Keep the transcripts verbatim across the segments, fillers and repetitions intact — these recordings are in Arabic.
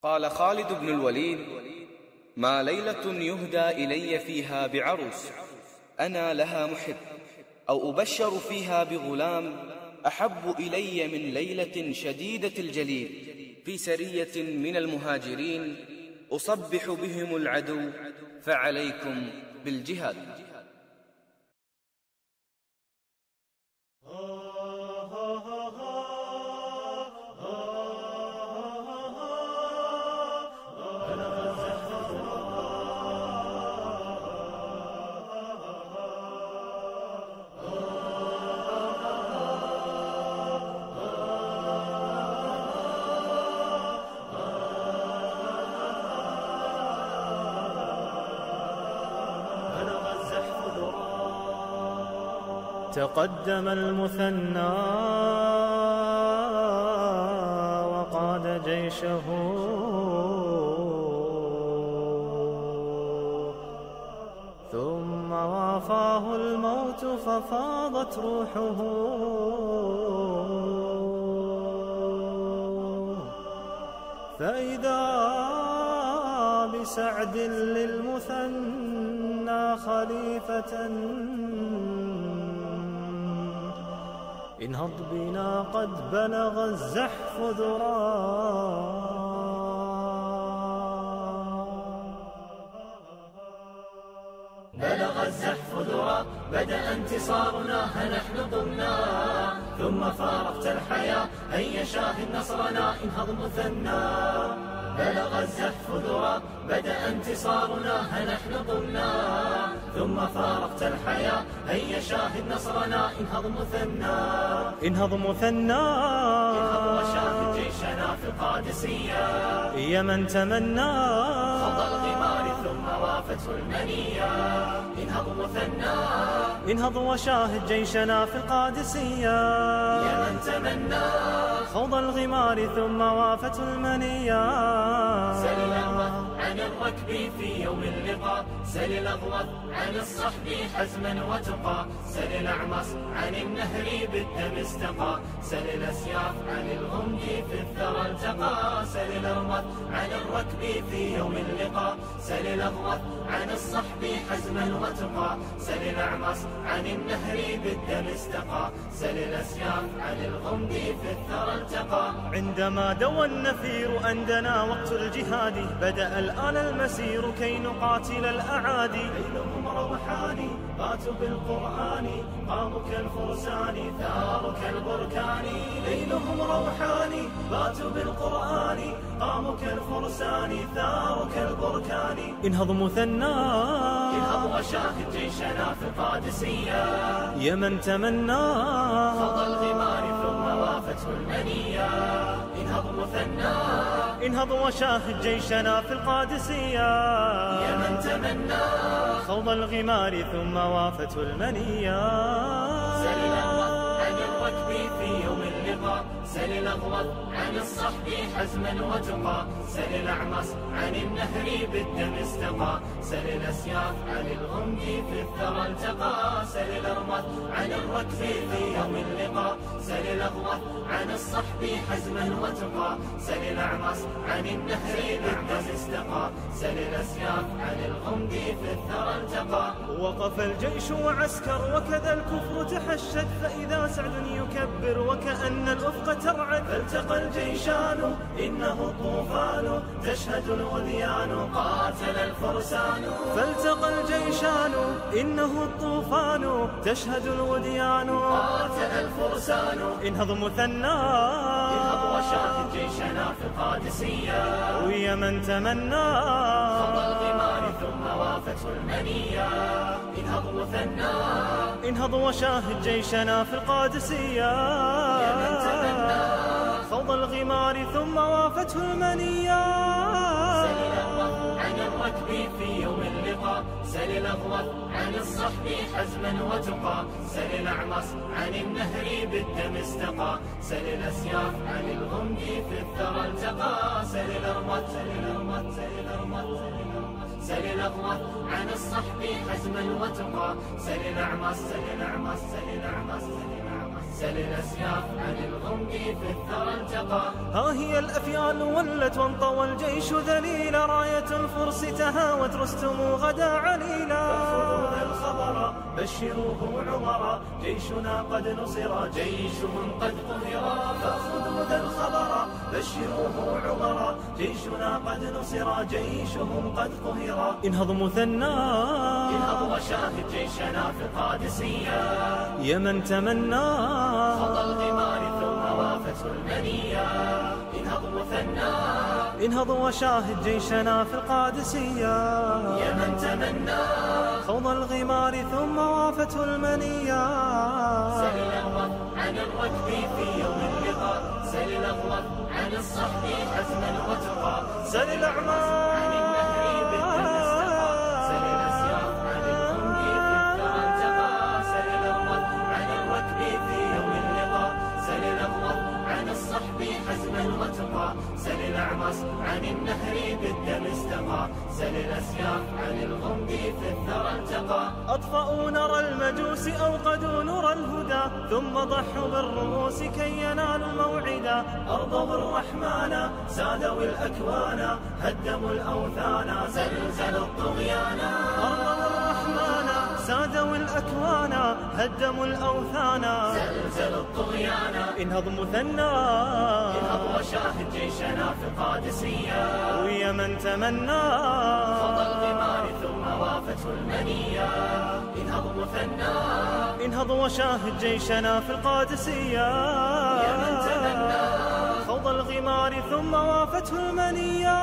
قال خالد بن الوليد: ما ليلة يهدى إلي فيها بعروس أنا لها محب، أو أبشر فيها بغلام أحب إلي من ليلة شديدة الجليد في سرية من المهاجرين أصبح بهم العدو، فعليكم بالجهاد. تقدم المثنى وقاد جيشه، ثم وافاه الموت ففاضت روحه، فإذا بسعد للمثنى خليفة انهض بنا قد بلغ الزحف ذرا. بلغ الزحف ذرا، بدأ انتصارنا، فنحن قمنا ثم فارقت الحياة، هيا شاهد نصرنا، انهض مثنى. بلغ الزحف ذرا، بدأ انتصارنا، فنحن قمنا ثم فارقت الحياة، هيا شاهد نصرنا، انهض مثنى. انهض مثنى، انهض وشاهد جيشنا في القادسية، يا من تمنى خضى الغمار ثم وافته المنية. انهض مثنى، انهض وشاهد جيشنا في القادسية، يا من تمنى خوض الغمار ثم وافته المنية. سل الأغوث عن الركب في يوم اللقاء، سل الأغوث عن الصحب حزما وتقى، سل الأعمص عن النهر بالدم استقى، سل الأسياف عن الغمد في الثرى التقى، سل الأرمث عن الركب في يوم اللقاء، سل الأغوث عن الصحب حزما وتقى، سل الأعمص عن النهر بالدم استقى، سل الأسياف عن الغمد في الثرى التقى. عندما دوى النفير أندنا وقت الجهاد، بدأ الآن المسير كي نقاتل الأعادي. ليلهم روحاني، باتوا بالقرآن، قاموا كالفرسان، ثاروا كالبركان. ليلهم روحاني، باتوا بالقرآن، قاموا كالفرسان، ثاروا كالبركان. انهض مثنى، انهض وشاهد جيشنا في القادسية، يا من تمنى خضى الغمار ثم وافته المنية. انهض مثنى، انهض وشاهد جيشنا في القادسية، يا من تمنى خوض الغمار ثم وافته المنية. سل الأغوث عن الركب في يوم اللقاء، سل الأغوث عن الصحب حزما وتقى، سل الأعمص عن النهر بالدم استقى، سل الأسياف عن الغمد في الثرى التقى، سل الأرمث عن الركب في يوم اللقاء، سل الأغوث عن الصحب حزما وتقى، سل الأعمص عن النهر بالدم استقى، سل الأسياف عن الغمد في الثرى التقى. وقف الجيش وعسكر وكذا الكفر تحشد، فإذا سعد يكبر وكأن الأفق ترعد. فالتقى الجيشان إنه الطوفان، تشهد الوديان قاتل الفرسان. فالتقى الجيشان إنه الطوفان، تشهد الوديان قاتل الفرسان. انهض مثنى، انهض وشاهد جيشنا في القادسية، ويا من تمنى خضى الغمار ثم وافته المنية. انهض مثنى، انهض وشاهد جيشنا في القادسية، يا من تمنى خوض الغمار ثم وافته المنية. سل الأغوث عن الركب في يوم اللقاء، سل الأغوث عن الصحب حزما وتقى، سل الأعمص عن النهر بالدم استقى، سل الأسياف عن الغمد في الثرى التقى، سل الأرمث سل الأرمث سل الأرمث سل الأغوث عن الصحب حزما وتقى، سل الأعمص سل الأعمص سل الأعمص سل الأعمص سل الأسياف عن الغمد في الثرى التقى. ها هي الأفيال ولت وانطوى الجيش ذليلا، راية الفرس تهاوت رستم غدا عليلا. فخذوا ذا الخبر بشروه عمرا، جيشنا قد نصر جيشهم قد قهرا. فخذوا ذا الخبر بشروه عمرا، جيشنا قد نصر جيشهم قد قهرا. انهض مثنى انهض وشاهد جيشنا في القادسية، يا من تمنى خضى الغمار ثم وافته المنية. انهض مثنى انهض وشاهد جيشنا في القادسية، يا من تمنى خوض الغمار ثم وافته المنية. سل الأغوط عن الركب في يوم اللقاء، سل الأغوط عن الصحب حزما وتقى. سل الأعمال عن النهر بالدم استقى، سل الأسياف عن الغمد في الثرى التقى. سل الأغوط عن الركب في يوم اللقاء، سل الأغوط عن الصحب حزما وتقى. سل الأعمص عن النهر بالدم استقى، سل الأسياف عن الغمد في الثرى التقى. أطفأوا نرى المجوس أوقدوا نور الهدى، ثم ضحوا بالرؤوس كي ينالوا الموعدا. أرضوا الرحمن سادوا الأكوان، هدموا الأوثان زلزلوا الطغيان. أرضوا الرحمن سادوا الأكوان، هدموا الأوثان زلزلوا الطغيان. انهض مثنى انهض وشاهد جيشنا في القادسية، ويا من تمنى خضى الغمار ثم وافته المنية. انهض مثنى انهض وشاهد جيشنا في القادسية، يا من تمنى خوض الغمار ثم وافته المنية.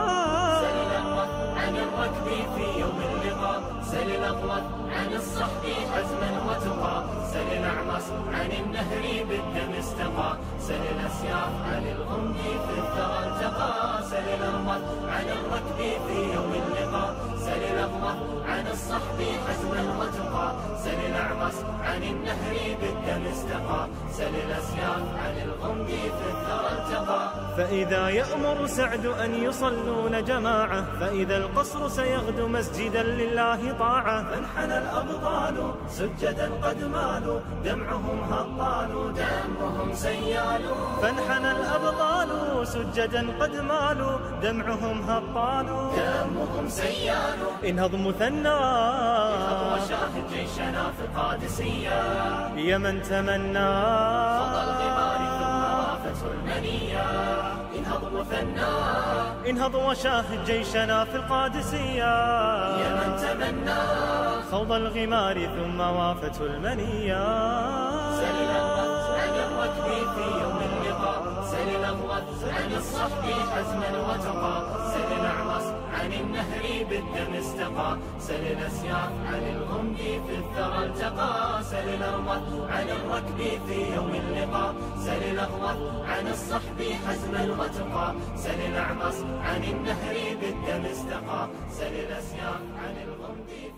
سل الأغوط عن الركب في يوم اللقاء، سل الأغوط عن الصحب حزما وتقى. سل الأعمص عن النهر بالدم استقى، سل الأسياف عن الغمد في الثرى التقى. سل الأغوط عن الركب في يوم اللقاء، سل الأغوط عن الصحب حزما وتقى. سل الأعمص عن النهر بالدم استقى، سل الأسياف عن الغمد في الثرى التقى. فإذا يأمر سعد أن يصلون جماعة، فإذا القصر سيغدو مسجدا لله طاعة. فانحنى الأبطال سجدا قد مالوا، دمعهم هطال دمهم سيال. فانحنى الأبطال سجدا قد مالوا، دمعهم هطال دمهم سيال. انهض مثنى انهض وشاهد جيشنا في القادسية، يا من تمنى خضى الغمار ثم وافته المنية. انهض مثنى انهض وشاهد جيشنا في القادسية، يا من تمنى خوض الغمار ثم وافته المنية. سل الأغوط عن الركب في يوم اللقاء، سل الأغوط عن الصحب حزما وتقى. سل الأعمص عن النهر بالدم استقى، سل الأسياف عن الغمد في الثرى التقى. سل الأرمط عن الركب في يوم اللقاء، سل الأغوط عن الصحب حزما وتقى. سل الأعمص عن النهر بالدم استقى، سل الأسياف عن الغمد